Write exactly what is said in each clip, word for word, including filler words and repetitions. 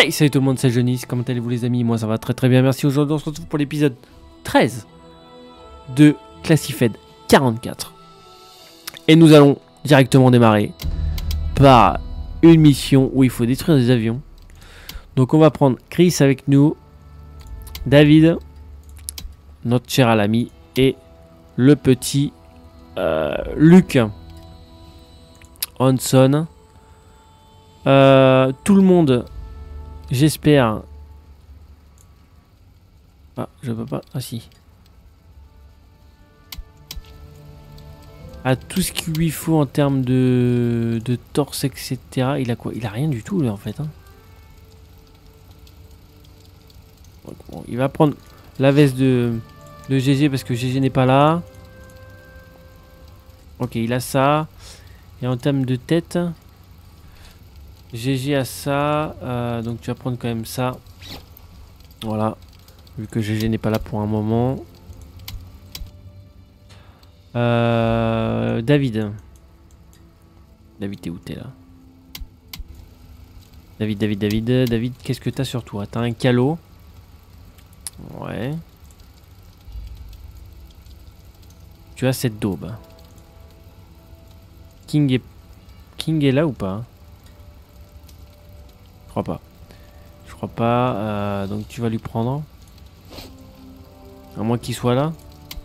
Hey, salut tout le monde, c'est Johnny, comment allez-vous les amis? Moi ça va très très bien, merci. Aujourd'hui on se retrouve pour l'épisode treize de Classifed quarante-quatre. Et nous allons directement démarrer par une mission où il faut détruire des avions. Donc on va prendre Chris avec nous, David, notre cher ami, et le petit euh, Luc Hanson. Euh, tout le monde... J'espère. Ah, je peux pas. Ah si. À tout ce qu'il lui faut en termes de, de torse, et cetera. Il a quoi? Il a rien du tout, là, en fait. Hein. Donc, bon, il va prendre la veste de, de G G parce que G G n'est pas là. Ok, il a ça. Et en termes de tête... G G a ça, euh, donc tu vas prendre quand même ça. Voilà, vu que G G n'est pas là pour un moment. Euh, David. David, t'es où t'es là? David, David, David, David, qu'est-ce que t'as sur toi? T'as un calot. Ouais. Tu as cette daube. King est... King est là ou pas? Je crois pas. Je crois pas. Euh, donc tu vas lui prendre. À moins qu'il soit là.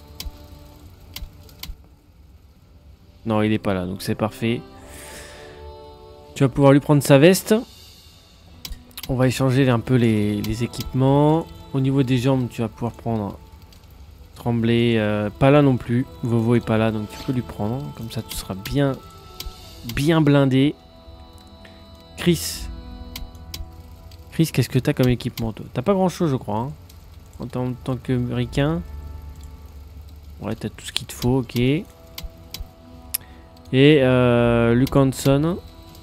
Non, il est pas là. Donc c'est parfait. Tu vas pouvoir lui prendre sa veste. On va échanger un peu les, les équipements. Au niveau des jambes, tu vas pouvoir prendre Tremblay. Euh, pas là non plus. Vovo est pas là. Donc tu peux lui prendre. Comme ça, tu seras bien, bien blindé. Chris. Chris, qu'est-ce que t'as comme équipement toi? T'as pas grand chose je crois hein, en tant, tant que ricain. Ouais, t'as tout ce qu'il te faut, ok. Et euh, Luke Hanson.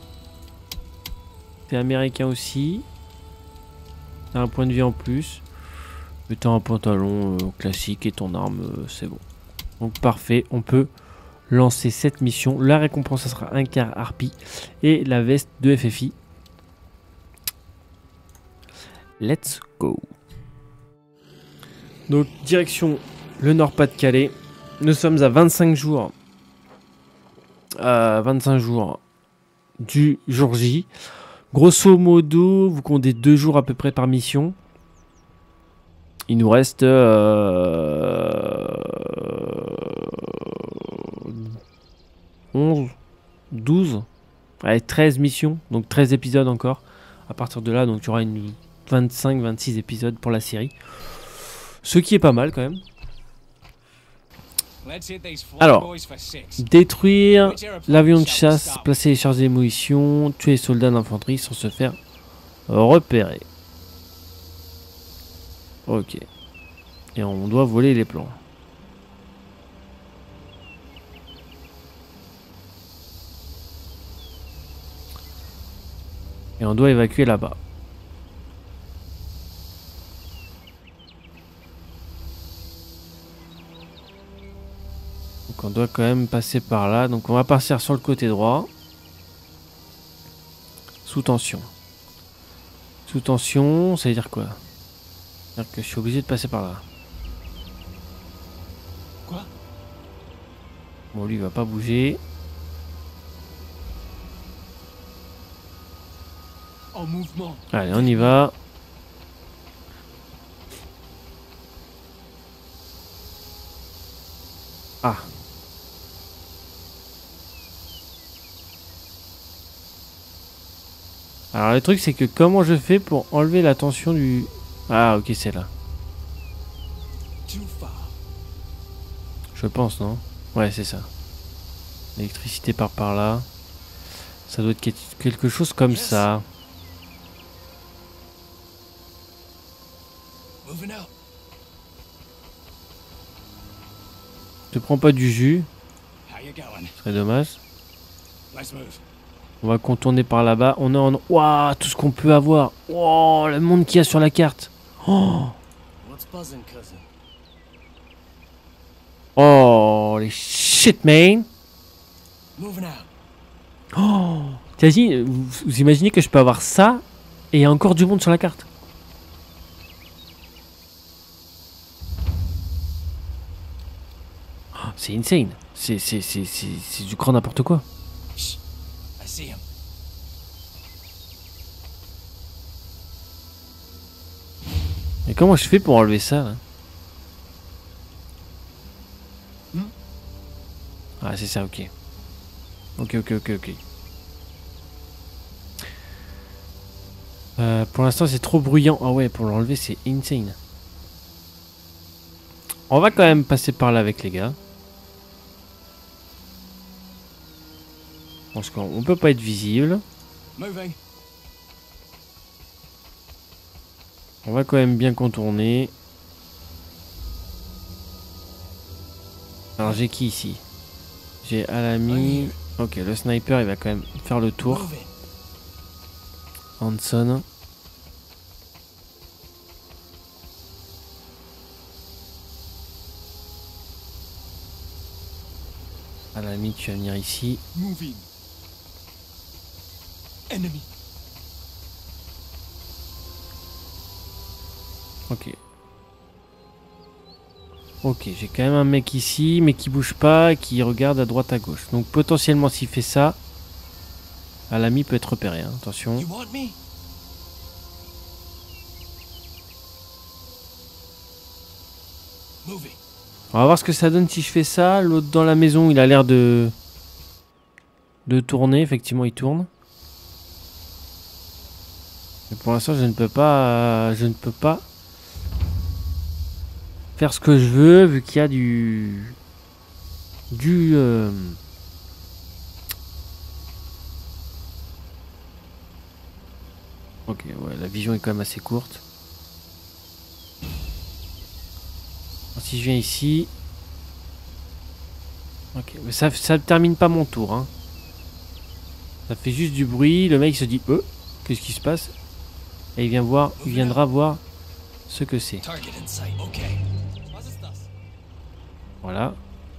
T'es américain aussi. T'as un point de vie en plus. Mais t'as un pantalon euh, classique et ton arme, euh, c'est bon. Donc parfait, on peut lancer cette mission. La récompense, ça sera un quart harpie et la veste de F F I. Let's go. Donc direction le Nord-Pas-de-Calais. Nous sommes à vingt-cinq jours. Euh, vingt-cinq jours du jour J. Grosso modo, vous comptez deux jours à peu près par mission. Il nous reste euh, onze, douze, allez, treize missions. Donc treize épisodes encore. À partir de là, donc tu auras une vingt-cinq vingt-six épisodes pour la série. Ce qui est pas mal quand même. Alors, détruire l'avion de chasse, placer les charges d'émolition, tuer les soldats d'infanterie sans se faire repérer. Ok. Et on doit voler les plans. Et on doit évacuer là-bas. Donc on doit quand même passer par là. Donc on va partir sur le côté droit. Sous tension. Sous tension, ça veut dire quoi? C'est-à-dire que je suis obligé de passer par là. Quoi? Bon, lui il va pas bouger. En mouvement. Allez, on y va. Ah. Alors le truc c'est que comment je fais pour enlever la tension du... Ah ok, c'est là. Je pense, non? Ouais, c'est ça. L'électricité part par là. Ça doit être quelque chose comme ça. Je te prends pas du jus. Ce serait dommage. On va contourner par là-bas. On est en... Waouh, tout ce qu'on peut avoir. Waouh, le monde qu'il y a sur la carte. Oh, oh les shit, man. Oh, t'imagines, vous, vous imaginez que je peux avoir ça Et il y a encore du monde sur la carte. Oh, c'est insane. C'est c'est c'est c'est c'est du grand n'importe quoi. Shh. I see him. Mais comment je fais pour enlever ça là? Hmm? Ah c'est ça, ok. Ok, ok, ok, ok. Euh, pour l'instant c'est trop bruyant. Ah ouais, pour l'enlever c'est insane. On va quand même passer par là avec les gars. Parce qu'on peut pas être visible. Moving. On va quand même bien contourner. Alors j'ai qui ici? J'ai Alami. Ok, le sniper il va quand même faire le tour. Moving. Hanson. Alami, tu vas venir ici. Moving. Enemy. Ok. Ok, j'ai quand même un mec ici, mais qui bouge pas, qui regarde à droite à gauche. Donc potentiellement s'il fait ça, Alami peut être repéré, hein. Attention. You want me? Moving. On va voir ce que ça donne si je fais ça. L'autre dans la maison, il a l'air de... de tourner. Effectivement, il tourne. Mais pour l'instant, je ne peux pas... euh, je ne peux pas... faire ce que je veux, vu qu'il y a du... Du... euh, Ok, ouais, la vision est quand même assez courte. Alors, si je viens ici... Ok, mais ça ça termine pas mon tour, hein. Ça fait juste du bruit, le mec se dit euh, qu'est-ce qui se passe? Et il vient voir, il viendra voir ce que c'est. Target in sight. Okay. Voilà.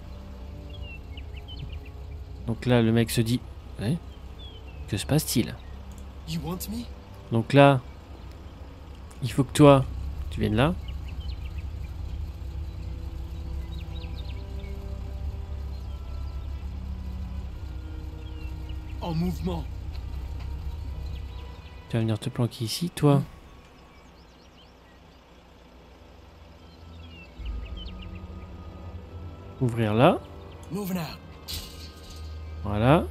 Donc là le mec se dit hein, que se passe-t-il? You want me? Donc là il faut que toi tu viennes là. En mouvement. Tu vas venir te planquer ici, toi. Ouvrir là. Moving out. Voilà.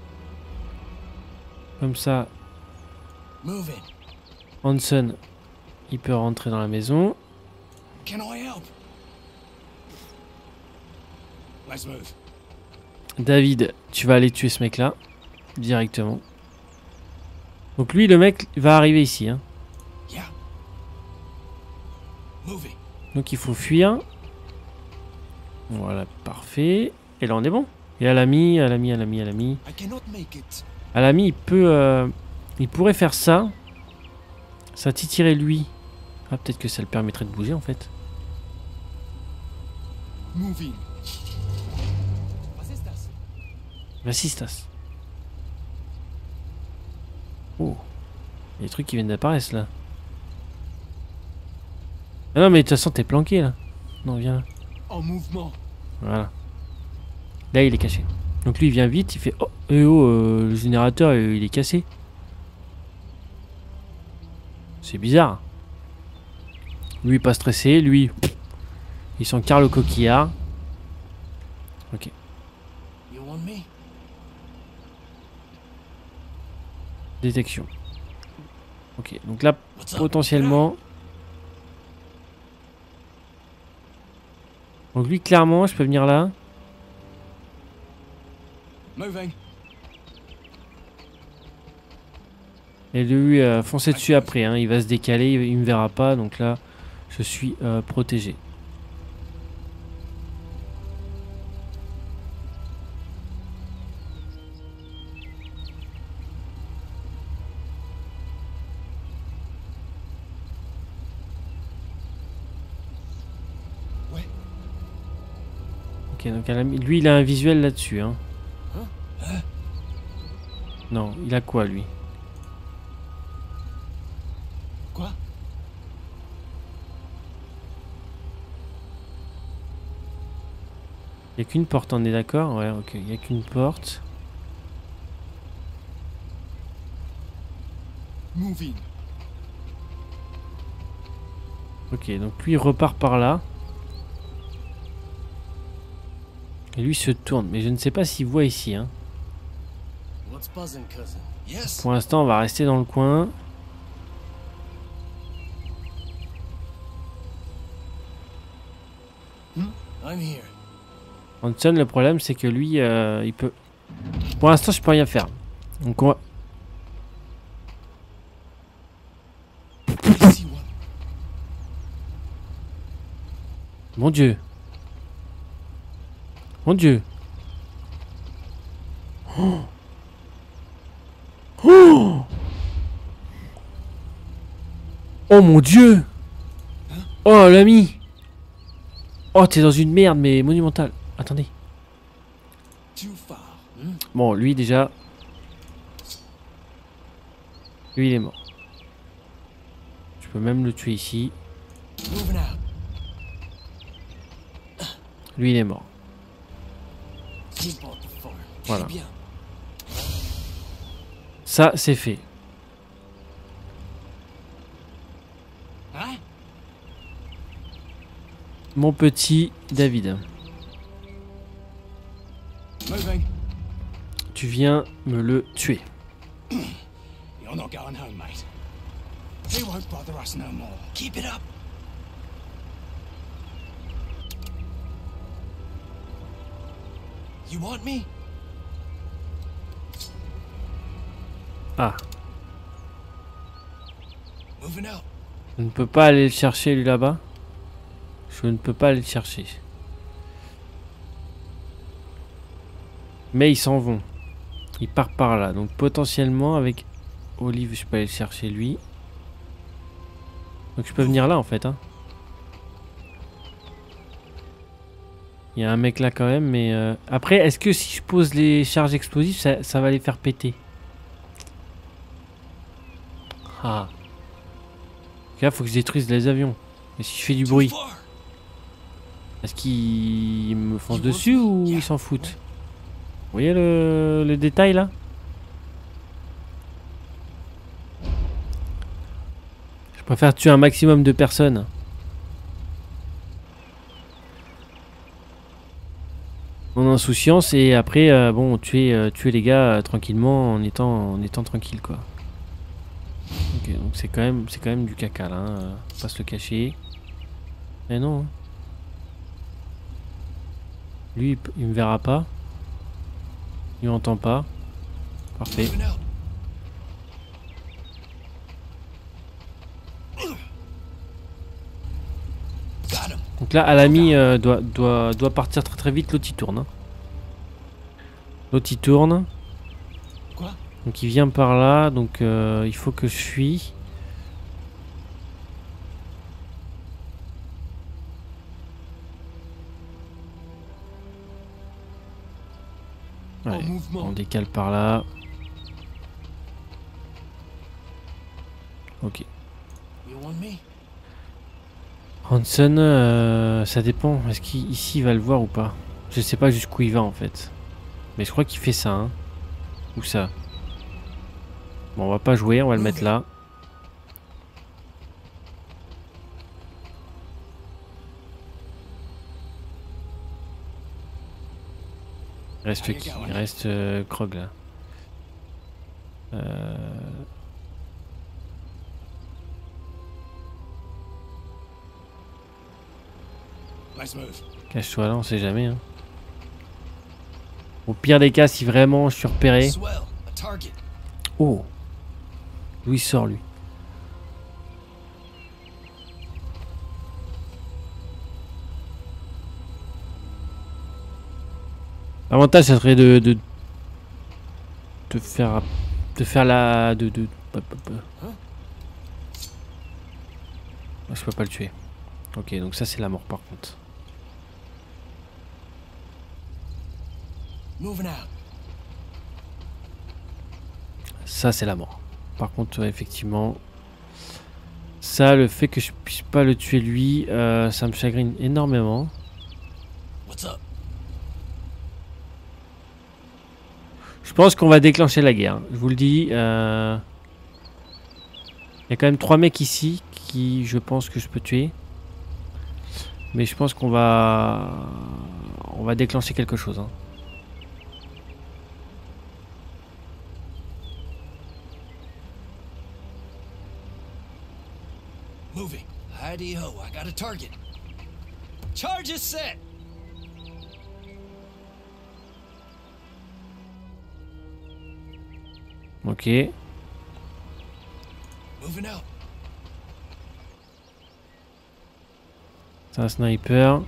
Comme ça, Moving. Hanson, il peut rentrer dans la maison. Can I help? Let's move. David, tu vas aller tuer ce mec-là. Directement. Donc lui, le mec, va arriver ici. Hein. Yeah. Moving. Donc il faut fuir. Voilà, parfait. Et là, on est bon. Et Alami, Alami, Alami, Alami. I cannot make it. Alami, il peut... Euh, il pourrait faire ça. Ça titillerait lui. Ah, peut-être que ça le permettrait de bouger, en fait. Moving. Vassistas. Oh. Il y a des trucs qui viennent d'apparaître, là. Ah non, mais de toute façon, t'es planqué, là. Non, viens là. En mouvement. Voilà. Là, il est caché. Donc lui, il vient vite, il fait... Oh, eh oh, euh, le générateur, euh, il est cassé. C'est bizarre. Lui, pas stressé. Lui, pff, il s'encarre le coquillard. Ok. You want me? Détection. Ok, donc là, potentiellement... Donc lui, clairement, je peux venir là. Moving. Et lui, euh, foncer dessus après. Hein. Il va se décaler, il, il me verra pas. Donc là, je suis euh, protégé. Ouais. Ok, donc lui, il a un visuel là-dessus. Hein. Non, il a quoi, lui? Il n'y a qu'une porte, on est d'accord? Ouais, ok, il n'y a qu'une porte. Moving. Ok, donc lui il repart par là. Et lui se tourne, mais je ne sais pas s'il voit ici. Hein. What's buzzing, cousin? Yes. Pour l'instant, on va rester dans le coin. Hmm? I'm here. Hanson, le problème, c'est que lui, euh, il peut... Pour l'instant, je peux rien faire. Donc on va... I see one. Mon Dieu. Mon Dieu. Oh. Oh, oh mon Dieu. Oh l'ami. Oh t'es dans une merde mais monumentale. Attendez. Too far. Hmm? Bon lui déjà. Lui il est mort. Je peux même le tuer ici. Moving out. Lui il est mort. He bought the farm. Voilà. Eh bien. Ça c'est fait. Hein? Mon petit David. Moving. Tu viens me le tuer. You're not going home, mate. He won't bother us no more. Keep it up. You want me? Ah. Moving out. Je ne peux pas aller le chercher lui là-bas. Je ne peux pas aller le chercher. Mais ils s'en vont. Ils partent par là. Donc potentiellement avec Olive je peux aller le chercher lui. Donc je peux venir là en fait. Hein. Il y a un mec là quand même. Mais euh... après est-ce que si je pose les charges explosives ça, ça va les faire péter? Ah. Là faut que je détruise les avions. Et si je fais du bruit, est-ce qu'ils me foncent dessus ou ils s'en foutent? Vous voyez le, le détail là? Je préfère tuer un maximum de personnes. En insouciance et après euh, bon tuer, euh, tuer les gars euh, tranquillement en étant, en étant tranquille quoi. Ok, donc c'est quand même c'est quand même du caca là, hein. Faut pas se le cacher. Mais non. Hein. Lui il, il me verra pas. Il m'entend pas. Parfait. Moving out. Got him. Donc là Alami euh, doit, doit, doit partir très très vite. L'autre il tourne. Hein. L'autre il tourne. Quoi? Donc il vient par là. Donc euh, il faut que je fuis. En Ouais, mouvement. on décale par là. Ok. You want me? Hanson, euh, ça dépend. Est-ce qu'ici il va le voir ou pas? Je sais pas jusqu'où il va en fait. Mais je crois qu'il fait ça. Hein. Où ça? Bon, on va pas jouer, on va le mettre là. Il reste qui? Il reste euh, Krog là. Euh... Nice move. Cache-toi là, on sait jamais. Hein. Au pire des cas, si vraiment je suis repéré. Swell. A target. Oh! D'où il sort lui? L'avantage, ça serait de, de de faire de faire la de de. Je peux pas le tuer. Ok, donc ça c'est la mort par contre. Moving out. Ça c'est la mort. Par contre, ouais, effectivement, ça, le fait que je puisse pas le tuer lui, euh, ça me chagrine énormément. What's up? Je pense qu'on va déclencher la guerre. Je vous le dis. Euh... Il y a quand même trois mecs ici qui, je pense que je peux tuer. Mais je pense qu'on va... On va déclencher quelque chose. Hein. Moving. Hidey-ho, I got a target. Charge is set. Ok. Moving out. C'est un sniper.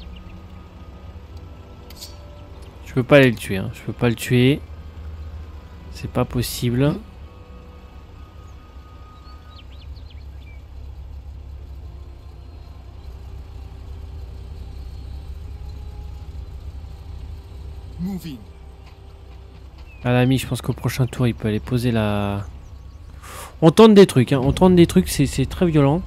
Je peux pas aller le tuer. Hein. Je peux pas le tuer. C'est pas possible. Moving. À l'ami, je pense qu'au prochain tour, il peut aller poser la... On tente des trucs, hein. On tente des trucs, c'est très violent.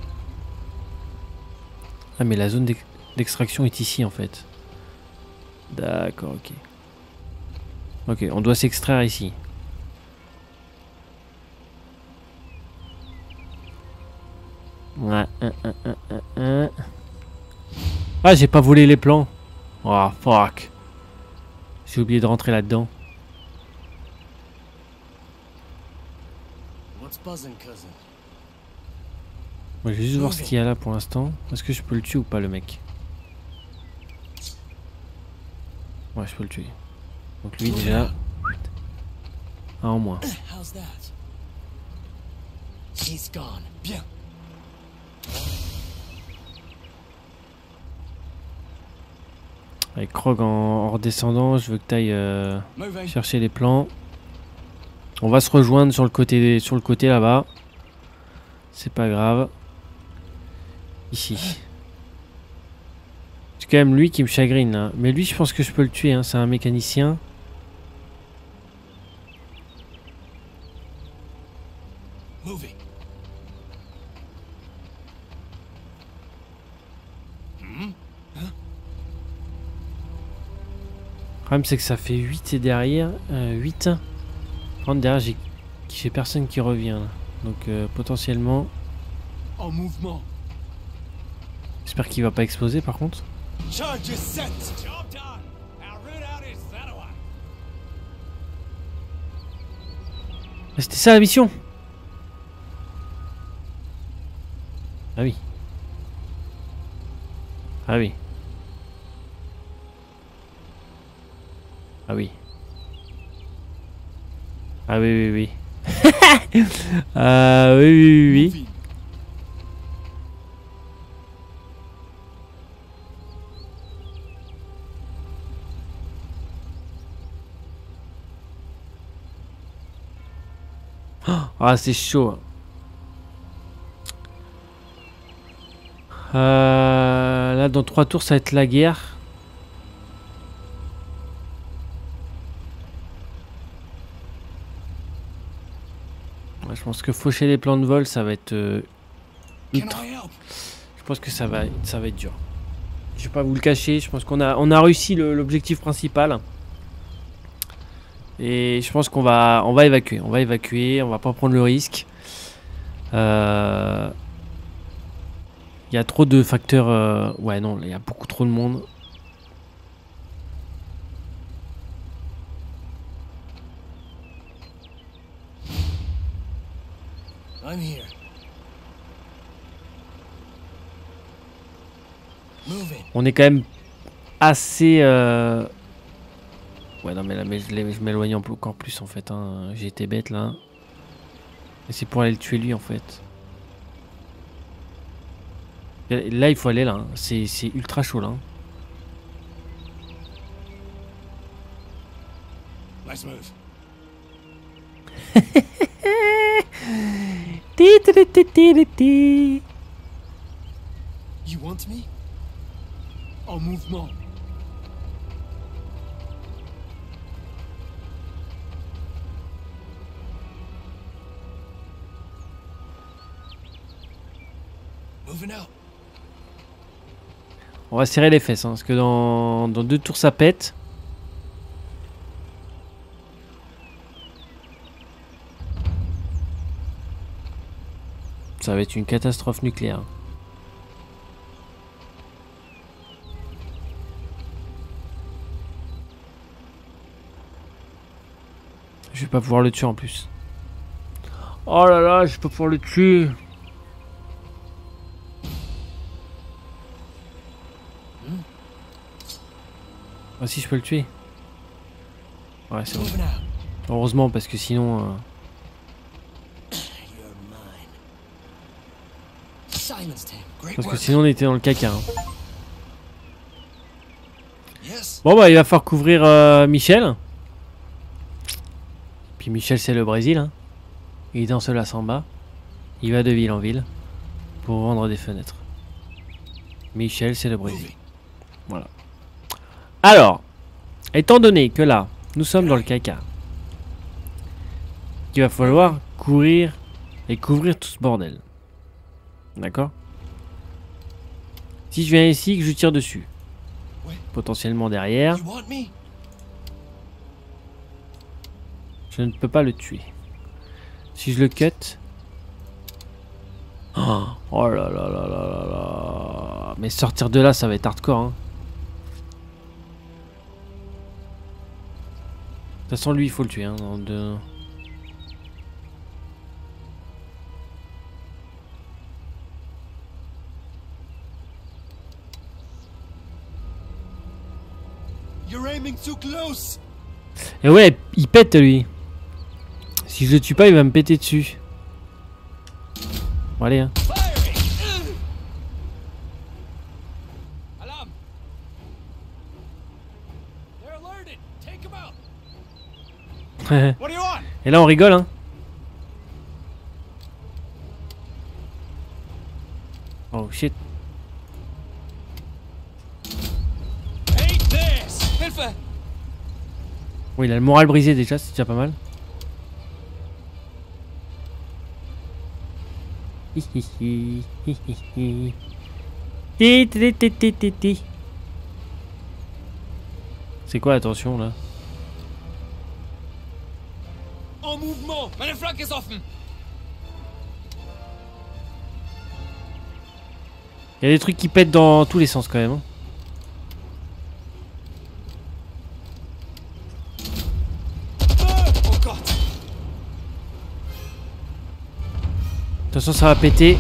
Ah, mais la zone d'extraction est ici, en fait. D'accord, ok. Ok, on doit s'extraire ici. Ouais, un, un, un, un, un. Ah, j'ai pas volé les plans. Oh, fuck. J'ai oublié de rentrer là-dedans. Moi, je vais juste voir ce qu'il y a là pour l'instant. Est-ce que je peux le tuer ou pas, le mec? Ouais, je peux le tuer. Donc lui, déjà... Un en moins. Bien. Avec Krog en, en redescendant, je veux que tu ailles euh, chercher les plans. On va se rejoindre sur le côté, sur le côté là-bas. C'est pas grave. Ici. C'est quand même lui qui me chagrine là. Mais lui, je pense que je peux le tuer. Hein. C'est un mécanicien. Moving. Le problème, c'est que ça fait huit et derrière. Euh, huit. Par contre, derrière, j'ai personne qui revient. Là. Donc, euh, potentiellement. En mouvement. J'espère qu'il va pas exploser par contre. Charge is set. Job done. Our route out is that way. C'était ça la mission. Ah oui. Ah oui. Ah oui. Ah oui, oui, oui. euh, oui, oui, oui, oui. Ah, c'est chaud. Euh, là, dans trois tours, ça va être la guerre. Ouais, je pense que faucher les plans de vol, ça va être euh, ultra. Je pense que ça va, ça va être dur. Je vais pas vous le cacher. Je pense qu'on a, on a réussi l'objectif principal. Et je pense qu'on va, on va évacuer. On va évacuer. On va pas prendre le risque. Euh... Il y a trop de facteurs. Euh... Ouais, non, il y a beaucoup trop de monde. I'm here. Moving. On est quand même assez. Euh... Ouais, non, mais là, mais je m'éloigne encore plus en fait. Hein. J'ai été bête là. Et c'est pour aller le tuer lui en fait. Là, il faut aller là. Hein. C'est ultra chaud là. Hein. Let's move. You want me? En mouvement. Moving out. On va serrer les fesses, hein, parce que dans, dans deux tours ça pète. Ça va être une catastrophe nucléaire. Je vais pas pouvoir le tuer en plus. Oh là là, je vais pas pouvoir le tuer. Ah si, je peux le tuer. Ouais, c'est bon. Heureusement, parce que sinon... Euh... Parce que sinon on était dans le caca. Hein. Bon bah il va falloir couvrir euh, Michel. Puis Michel c'est le Brésil. Hein. Il danse la samba. Il va de ville en ville pour vendre des fenêtres. Michel c'est le Brésil. Voilà. Alors, étant donné que là, nous sommes dans le caca, il va falloir courir et couvrir tout ce bordel. D'accord? Si je viens ici, que je tire dessus, potentiellement derrière, je ne peux pas le tuer. Si je le cut... Oh, oh là là là là là là... Mais sortir de là, ça va être hardcore. Hein. De toute façon, lui, il faut le tuer. Hein, dans deux... Et ouais, il pète lui. Si je le tue pas, il va me péter dessus. Bon, allez, hein. Et là, on rigole, hein. Oh shit. Oui, il a le moral brisé déjà, c'est déjà pas mal. C'est quoi attention là? En mouvement! Meine Flanke ist offen! Il y a des trucs qui pètent dans tous les sens quand même. Hein. De toute façon, ça va péter.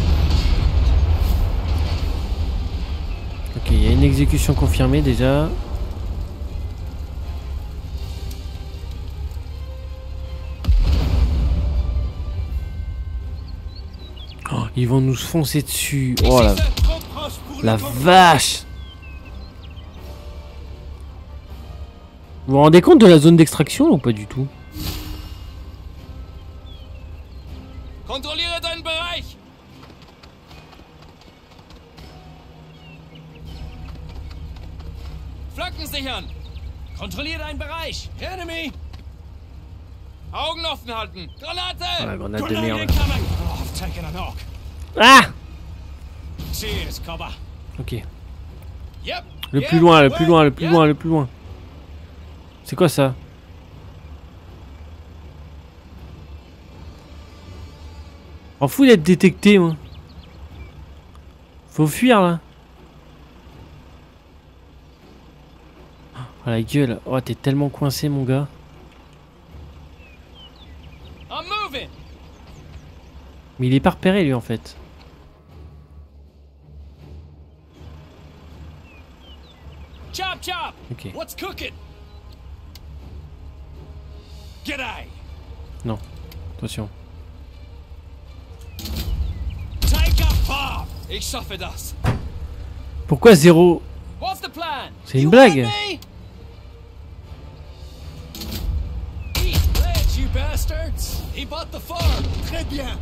Ok, il y a une exécution confirmée déjà. Oh, ils vont nous foncer dessus. Oh la, la vache! Vous vous rendez compte de la zone d'extraction ou pas du tout? Kontrolliere deinen Bereich! Flanken sichern! Kontrolliere deinen Bereich! Enemy! Augen offen halten! Granate! Oh, la grenade de merde. Oh, I've taken a knock. Ah! Cheers, cover. Ok. Yep. Le Yep. plus loin, le plus loin, le plus Yep. loin, le plus loin. C'est quoi ça? M'en fous d'être détecté, moi. Faut fuir, là. Oh, la gueule. Oh, t'es tellement coincé, mon gars. I'm moving. Mais il est pas repéré, lui, en fait. Chop chop! Ok. What's cooking? G'day. Non. Attention. Take a bomb. Ich schaffe das. Pourquoi zéro? What's the plan? C'est une You blague. want me? Eat legs, you bastards! He bought the farm. Très bien.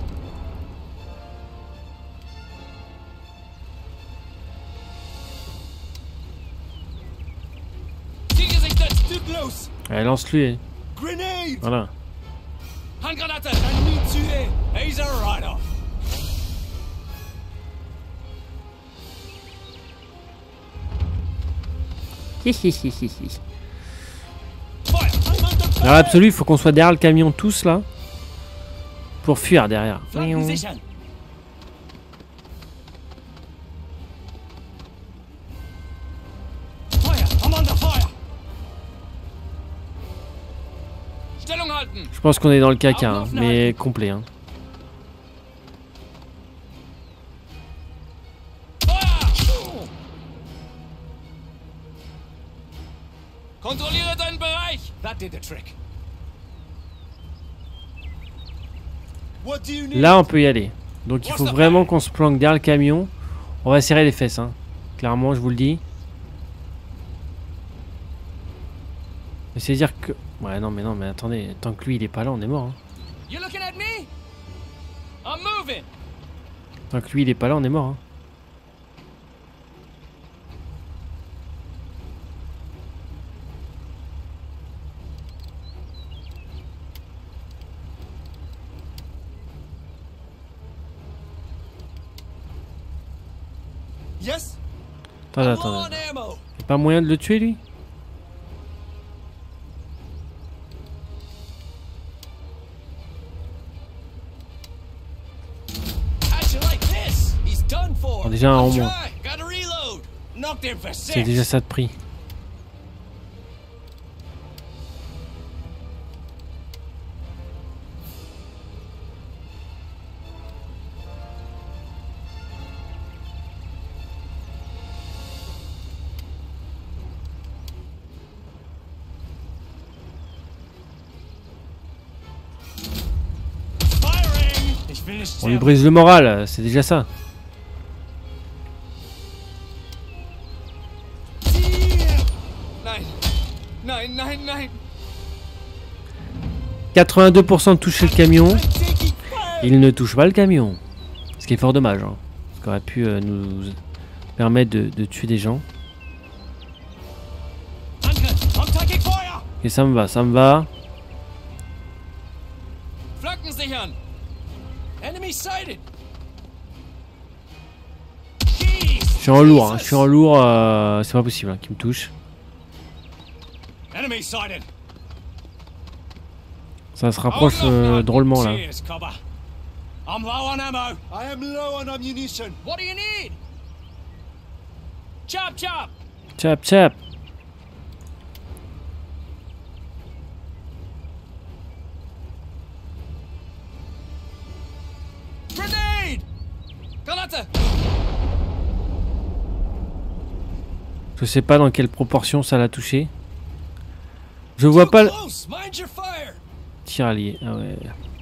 Zielgesichtet! Tut los. Allez, lance-lui. Grenade. Voilà. Handgranate! Ennemi tué. He's a write-off. Fire. Dans l'absolu, il faut qu'on soit derrière le camion tous, là. Pour fuir derrière. Flanken sichern. halten. Je pense qu'on est dans le caca, hein, mais complet. Hein. Kontrolliere deinen Bereich. That did the trick. Là, on peut y aller. Donc, il faut vraiment qu'on se planque derrière le camion. On va serrer les fesses, hein. Clairement, je vous le dis. Mais c'est dire que... Ouais, non, mais non, mais attendez. Tant que lui, il est pas là, on est mort. Hein. You looking at me? I'm moving. Tant que lui, il est pas là, on est mort. Hein. Yes. Attendez, attendez. Y'a pas moyen de le tuer, lui? Bon, déjà un en moins. C'est déjà ça de prix. On lui brise le moral, c'est déjà ça. quatre-vingt-deux pour cent de toucher le camion. Il ne touche pas le camion. Ce qui est fort dommage. Hein. Ce qui aurait pu euh, nous permettre de, de tuer des gens. Et ça me va, ça me va. Je suis en lourd, hein. Je suis en lourd, euh, c'est pas possible hein, qu'il me touche. Ça se rapproche euh, drôlement là. I'm low on ammo. I am low on ammunition. What do you need? Chop chop. Chop chop. Grenade. Granate. Je sais pas dans quelle proportion ça l'a touché. Je vois pas le tir allié. Ah ouais.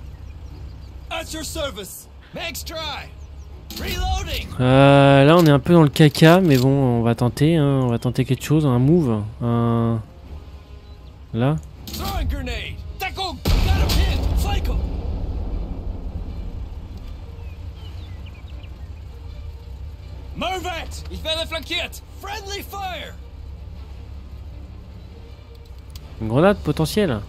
Euh, là on est un peu dans le caca, mais bon, on va tenter, hein, on va tenter quelque chose, un move, un... Là. Move it! Ich werde flankiert! Friendly fire! Une grenade potentielle.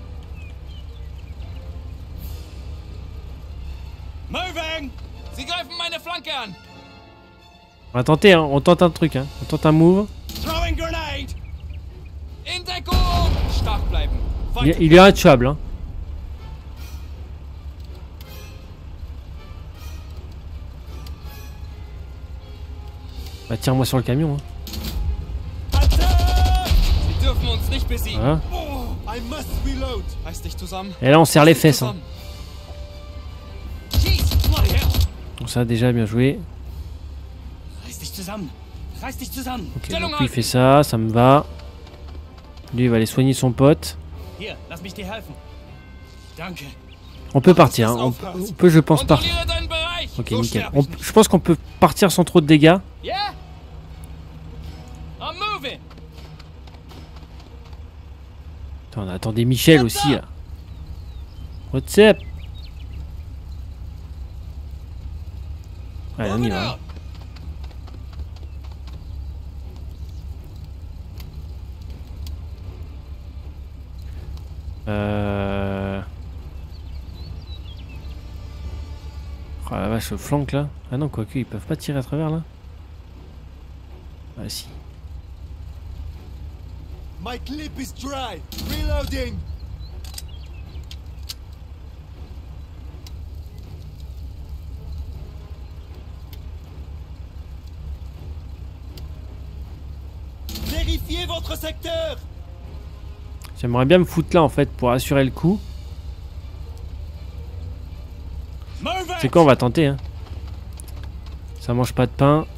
Moving! Sie greifen meine Flanke an! On va tenter, hein, on tente un truc, hein. On tente un move. Throwing grenade! In Deckung! Stark bleiben! Il, il est intuable, hein. Bah tire-moi sur le camion, hein. Voilà. Et là on serre les fesses, hein. Bon ça déjà bien joué. Ok, donc lui il fait ça, ça me va. Lui il va aller soigner son pote. On peut partir, hein. on, on peut je pense partir. Ok nickel. On, je pense qu'on peut partir sans trop de dégâts. Attends, attendez Michel aussi là. What's up? Allez on y va. Euh... Oh la vache, le flanc là. Ah non, quoique, ils peuvent pas tirer à travers là. Ah si. My clip is dry. Reloading. Vérifiez votre secteur. J'aimerais bien me foutre là en fait pour assurer le coup. C'est quoi, on va tenter, hein. Ça mange pas de pain.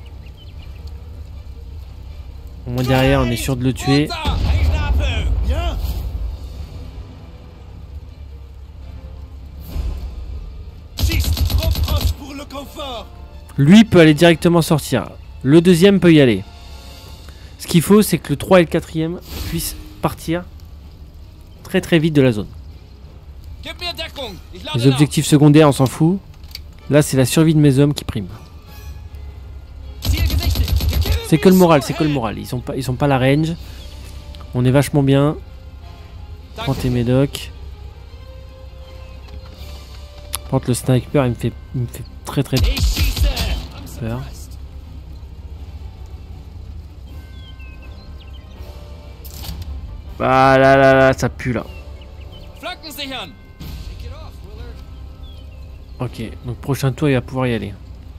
Au moins derrière, on est sûr de le tuer. Bien. Six, trop proche pour le confort. Lui peut aller directement sortir. Le deuxième peut y aller. Ce qu'il faut, c'est que le trois et le quatrième puissent partir très très vite de la zone. Les objectifs secondaires, on s'en fout. Là, c'est la survie de mes hommes qui prime. C'est que le moral, c'est que le moral. Ils sont pas, ils sont pas la range. On est vachement bien. Prends tes médocs. Par contre, le sniper, il me fait, il me fait très très peur. Ah là là là, ça pue là. Ok, donc prochain tour, il va pouvoir y aller.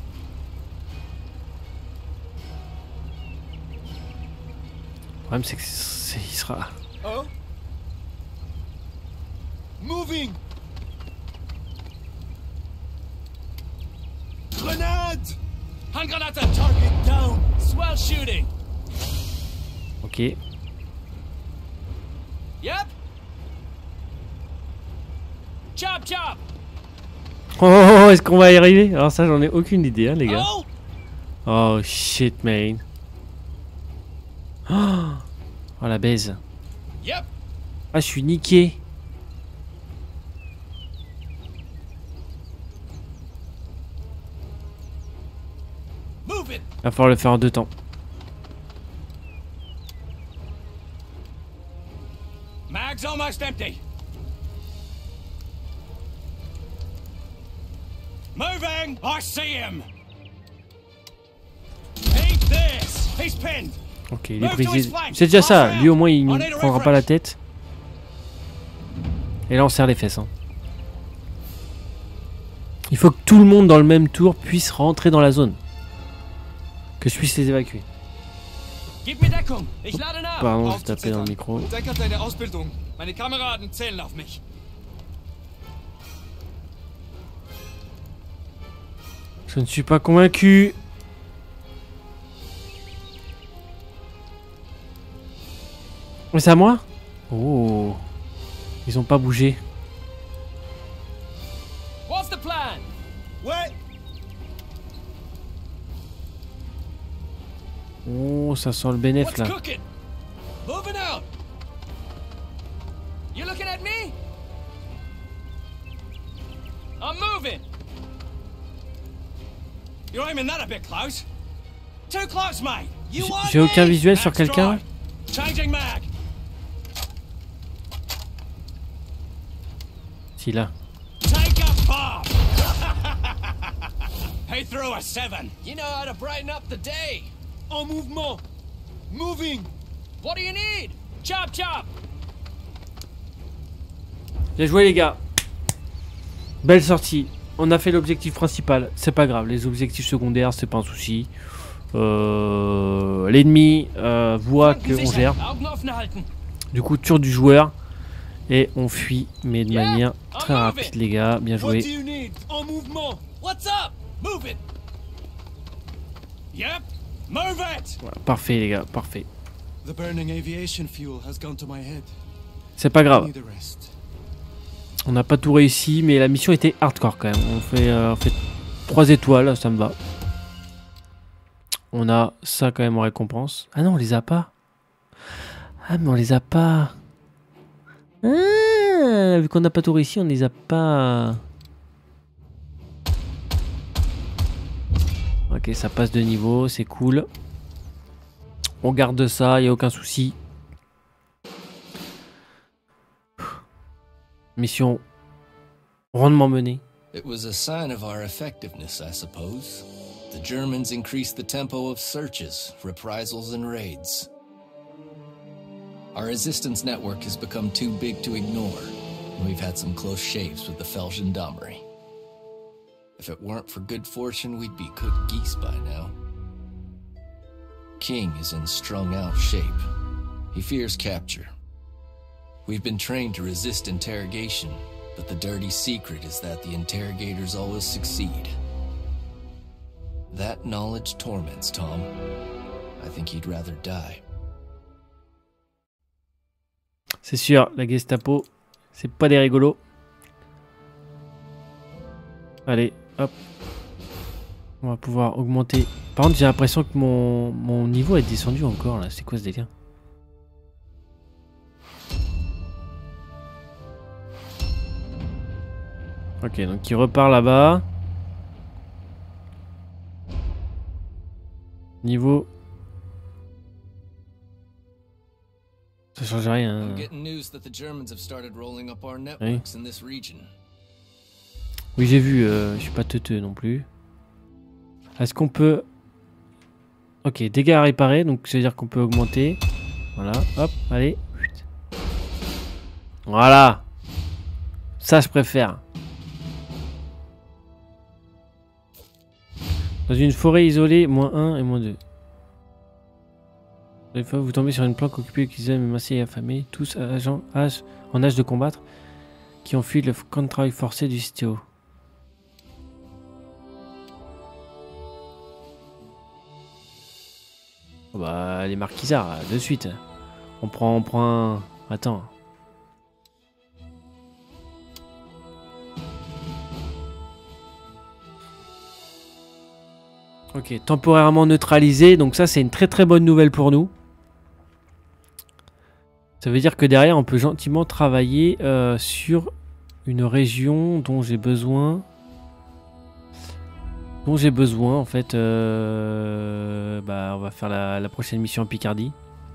Le problème, c'est que c'est, il sera. Oh. Moving. Grenade. Handgranate! Target down. Swell shooting! Ok. Yep! Chop chop! Oh, est-ce qu'on va y arriver? Alors ça, j'en ai aucune idée, hein, les gars. Oh! Oh, shit, man. Oh, oh la baise. Yep! Ah, je suis niqué. Move it! Va falloir le faire en deux temps. Mag's almost empty. Moving! I see him! Eat this! He's pinned! Ok, il est brisé. C'est déjà ça. Lui, au moins, il ne prendra pas la tête. Et là, on serre les fesses. Hein. Il faut que tout le monde dans le même tour puisse rentrer dans la zone. Que je puisse les évacuer. Gib mir Deckung! Ich lade nach! Pardon, j'ai tapé dans le micro. Denk an deine Ausbildung. Meine Kameraden zählen auf mich. Je ne suis pas convaincu. Mais c'est à moi? Oh. Ils ont pas bougé. What's the plan? Ouais. Oh, ça sent le bénéf What's là. cooking? Moving out! You looking at me? I'm moving! You're aiming that a bit close. Too close, mate! You want J'ai aucun me? visuel sur That's quelqu'un. right. Changing mag! Si là. Take a bomb! He threw a seven. You know how to brighten up the day. En mouvement. Moving. What do you need? Chop chop! Bien joué les gars. Belle sortie. On a fait l'objectif principal. C'est pas grave. Les objectifs secondaires, c'est pas un souci. Euh, L'ennemi euh, voit qu'on gère. Du coup, tour du joueur. Et on fuit, mais de manière très rapide les gars. Bien What do joué. you need? En mouvement. What's up? Move it. Yep. Move it. Voilà, parfait les gars, parfait. The burning aviation fuel has gone to my head. C'est pas grave. Need a rest. On n'a pas tout réussi, mais la mission était hardcore quand même. On fait, euh, on fait trois étoiles, ça me va. On a ça quand même en récompense. Ah non, on les a pas. Ah mais on les a pas. Ah, vu qu'on n'a pas tout réussi, on les a pas. Ok, ça passe de niveau, c'est cool. On garde ça, il n'y a aucun souci. Mission rondement menée. It was a sign of our effectiveness, I suppose. The Germans increased the tempo of searches, reprisals, and raids. Our resistance network has become too big to ignore, and we've had some close shaves with the Felgendarmerie. If it weren't for good fortune, we'd be cooked geese by now. King is in strung-out shape. He fears capture. We've been trained to resist interrogation, But the dirty secret is that the interrogators always succeed. That knowledge torments Tom. I think he'd rather die. C'est sûr, la Gestapo, c'est pas des rigolos. Allez, hop. On va pouvoir augmenter. Par contre, j'ai l'impression que mon, mon niveau est descendu encore là. C'est quoi ce délire? Ok, donc il repart là-bas. Niveau. Ça change rien. I'm getting news that the Germans have started rolling up our networks in this region. Oui, j'ai vu. Euh, je suis pas teuteux non plus. Est-ce qu'on peut... Ok, dégâts à réparer. Donc, ça veut dire qu'on peut augmenter. Voilà. Hop, allez. Voilà. Ça, je préfère. Dans une forêt isolée, moins un et moins deux. Des fois, vous tombez sur une planque occupée qu'ils aiment massés et affamés, tous agents, âge, en âge de combattre, qui ont fui le camp de travail forcé du C T O. Oh bah, les marquisards, de suite. On prend, on prend un... Attends. Ok, temporairement neutralisé. Donc ça, c'est une très très bonne nouvelle pour nous. Ça veut dire que derrière, on peut gentiment travailler euh, sur une région dont j'ai besoin. Dont j'ai besoin, en fait. Euh, bah, on va faire la, la prochaine mission en Picardie.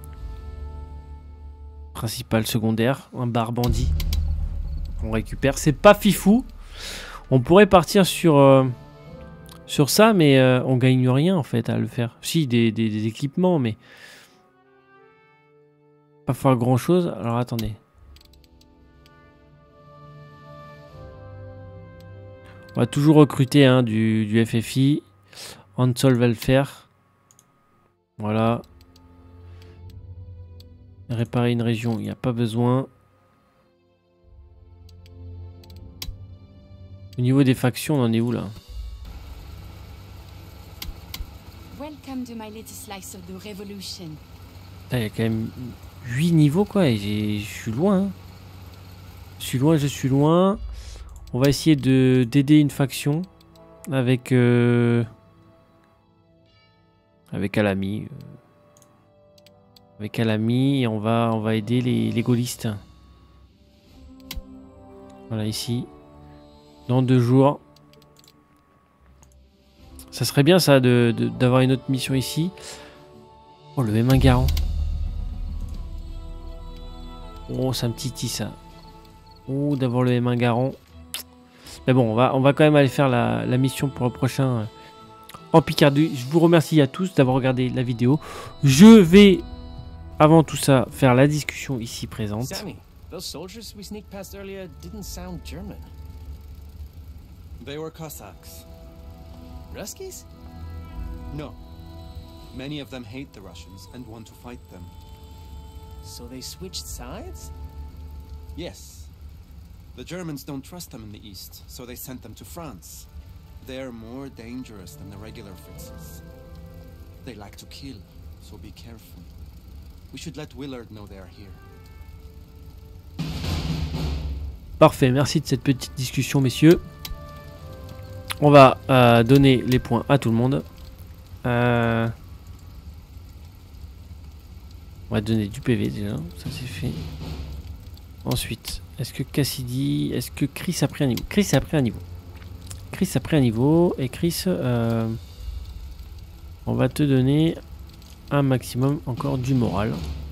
Principal, secondaire, un bar bandit. On récupère. C'est pas fifou. On pourrait partir sur... Euh, Sur ça, mais euh, on gagne rien en fait à le faire. Si, des, des, des équipements, mais pas faire grand chose. Alors attendez. On va toujours recruter hein, du, du F F I. Hansol va le faire. Voilà. Réparer une région, il n'y a pas besoin. Au niveau des factions, on en est où là? Welcome to my little slice of the revolution. Il y a quand même huit niveaux quoi, et je suis loin. Hein. Je suis loin, je suis loin. On va essayer de d'aider une faction avec euh, avec Alami. Avec Alami et on va on va aider les, les gaullistes. Voilà ici. Dans deux jours. Ça serait bien ça de, de, d'avoir une autre mission ici. Oh le même garant. Oh ça me titille ça. Oh d'avoir le même garant. Mais bon on va, on va quand même aller faire la, la mission pour le prochain euh, en Picardie. Je vous remercie à tous d'avoir regardé la vidéo. Je vais avant tout ça faire la discussion ici présente. Sammy, those soldiers we sneaked past earlier didn't sound German. They were Cossacks. Ruskies? No. Many of them hate the Russians and want to fight them. So they switched sides? Yes. The Germans don't trust them in the east, so they sent them to France. They're more dangerous than the regular Fritzes. They like to kill, so be careful. We should let Willard know they are here. Parfait, merci de cette petite discussion messieurs. On va euh, donner les points à tout le monde. Euh... On va donner du P V déjà, ça c'est fait. Ensuite, est-ce que Cassidy, est-ce que Chris a pris un niveau? Chris a pris un niveau. Chris a pris un niveau et Chris, euh, on va te donner un maximum encore du moral.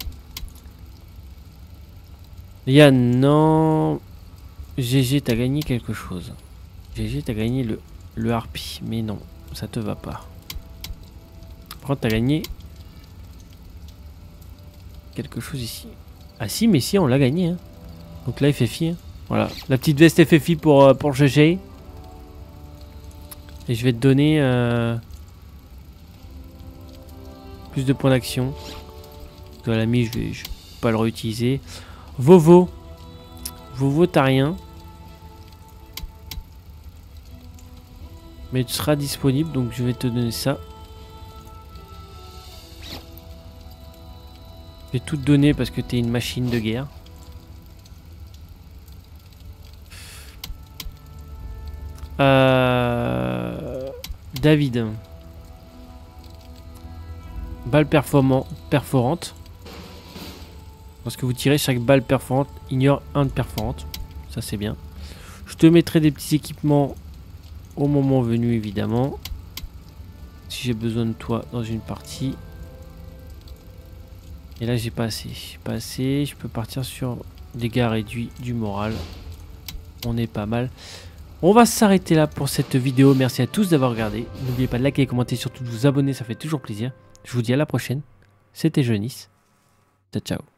Yann, non. G G, t'as gagné quelque chose. G G, t'as gagné le, le harpie, mais non, ça te va pas. Par contre, t'as gagné quelque chose ici. Ah si, mais si, on l'a gagné. Hein. Donc là, F F I. Hein. Voilà, la petite veste F F I pour, euh, pour G G. Et je vais te donner euh, plus de points d'action. De l'ami, je vais, je vais pas le réutiliser. Vovo. Vovo, t'as rien. Mais tu seras disponible, donc je vais te donner ça. Je vais tout te donner parce que tu es une machine de guerre. Euh... David. Balle performant, perforante. Lorsque vous tirez, chaque balle perforante ignore un de perforante. Ça c'est bien. Je te mettrai des petits équipements au moment venu évidemment. Si j'ai besoin de toi dans une partie. Et là j'ai pas assez. J'ai pas assez. Je peux partir sur dégâts réduits du moral. On est pas mal. On va s'arrêter là pour cette vidéo. Merci à tous d'avoir regardé. N'oubliez pas de liker, commenter, surtout de vous abonner, ça fait toujours plaisir. Je vous dis à la prochaine. C'était Jonis. Ciao, ciao.